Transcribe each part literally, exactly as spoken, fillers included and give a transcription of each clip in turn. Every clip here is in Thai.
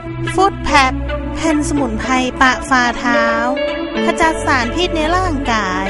ฟู้ดแพดแผ่นสมุนไพรปะฝ่าเท้าขจัดสารพิษในร่างกาย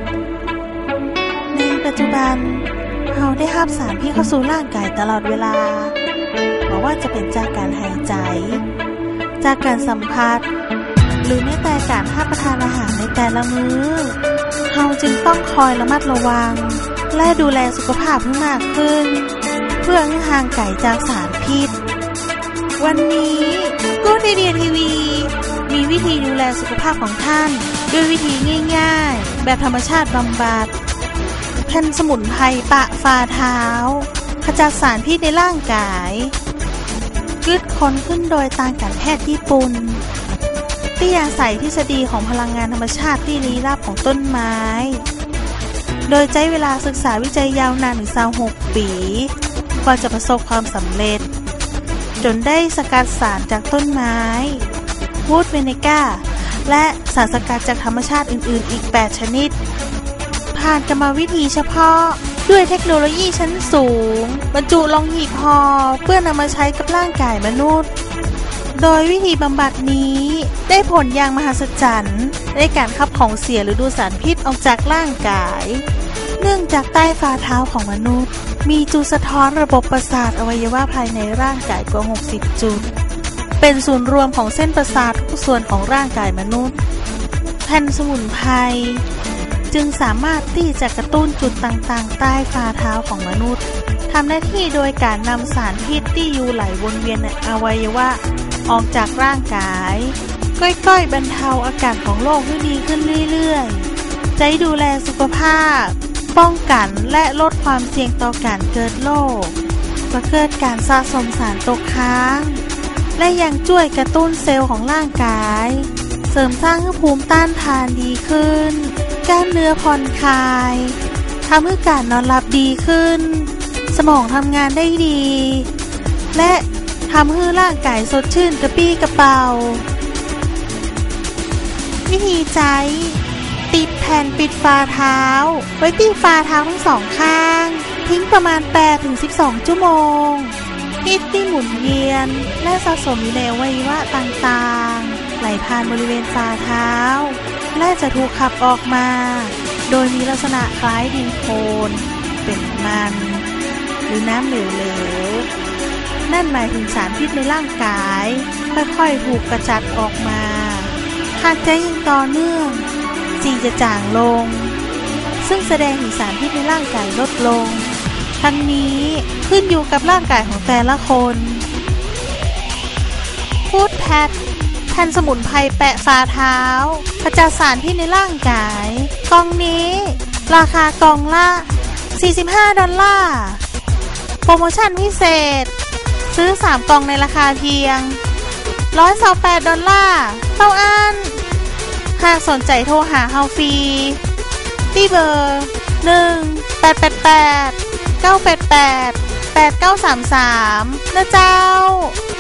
ในปัจจุบันเราได้รับสารพิษเข้าสู่ร่างกายตลอดเวลาบอกว่าจะเป็นจากการหายใจจากการสัมผัสหรือแม้แต่การรับประทานอาหารในแต่ละมื้อเราจึงต้องคอยระมัดระวังและดูแลสุขภาพให้มากขึ้นเพื่อให้ห่างไกลจากสารพิษวันนี้กู๊ดไอเดียทีวีมีวิธีดูแลสุขภาพของท่านด้วยวิธีง่ายๆแบบธรรมชาติบำบัดแผ่นสมุนไพรปะฝ่าเท้าขจัดสารพิษในร่างกายคิดค้นขึ้นโดยทางการแพทย์ญี่ปุ่นที่อาศัยทฤษฎีของพลังงานธรรมชาติที่ลี้ลับของต้นไม้โดยใช้เวลาศึกษาวิจัยยาวนานถึงยี่สิบหกปีกว่าจะประสบความสำเร็จจนได้สกัดสารจากต้นไม้วูดเวเนก้าและสารสกัดจากธรรมชาติอื่นๆอีกแปดชนิดผ่านกรรมวิธีเฉพาะด้วยเทคโนโลยีชั้นสูงบรรจุลงหีบห่อเพื่อนำมาใช้กับร่างกายมนุษย์โดยวิธีบำบัดนี้ได้ผลอย่างมหัศจรรย์ในการขับของเสียหรือดูดสารพิษออกจากร่างกายเนื่องจากใต้ฝ่าเท้าของมนุษย์มีจุดสะท้อนระบบประสาทอวัยวะภายในร่างกายกว่าหกสิบจุดเป็นศูนย์รวมของเส้นประสาททุกส่วนของร่างกายมนุษย์แผ่นสมุนไพรจึงสามารถที่จะกระตุ้นจุดต่างๆใต้ฝ่าเท้าของมนุษย์ทำหน้าที่โดยการนำสารพิษที่อยู่ไหลวนเวียนในอวัยวะออกจากร่างกายค่อยๆบรรเทาอาการของโรคให้ดีขึ้นเรื่อยๆใจดูแลสุขภาพป้องกันและลดความเสี่ยงต่อการเกิดโรคและเกิดการสะสมสารตกค้างและยังช่วยกระตุ้นเซลล์ของร่างกายเสริมสร้างให้ภูมิต้านทานดีขึ้นกล้ามเนื้อผ่อนคลายทำให้การนอนหลับดีขึ้นสมองทำงานได้ดีและทำให้ร่างกายสดชื่นกระปี้กระเป๋าวิธีใช้ติดแผ่นปิดฝ่าเท้าไว้ที่ฝ่าเท้าทั้งสองข้างทิ้งประมาณ แปดถึงสิบสอง ชั่วโมงพิษที่หมุนเวียนและสะสมอยู่ในอวัยวะต่างๆไหลผ่านบริเวณฝ่าเท้าและจะถูกขับออกมาโดยมีลักษณะคล้ายดินโคลนเป็นมันหรือน้ำเหลวๆนั่นหมายถึงสารพิษในร่างกายค่อยๆถูกกระจัดออกมาหากใช้อย่างต่อเนื่องสีจะจางลงซึ่งแสดงถึงสารพิษในร่างกายลดลงทั้งนี้ขึ้นอยู่กับร่างกายของแต่ละคนฟู้ดแพดแผ่นสมุนไพรแปะฝ่าเท้าขจัดสารพิษในร่างกายกล่องนี้ราคากล่องละสี่สิบห้าดอลลาร์โปรโมชั่นพิเศษซื้อสามกล่องในราคาเพียงหนึ่งร้อยยี่สิบแปดดอลลาร์เท่าอันหากสนใจโทรหาเฮาฟรีที่เบอร์หนึ่ง แปด แปด แปด เก้า แปด แปด แปด เก้า สาม สามนะเจ้า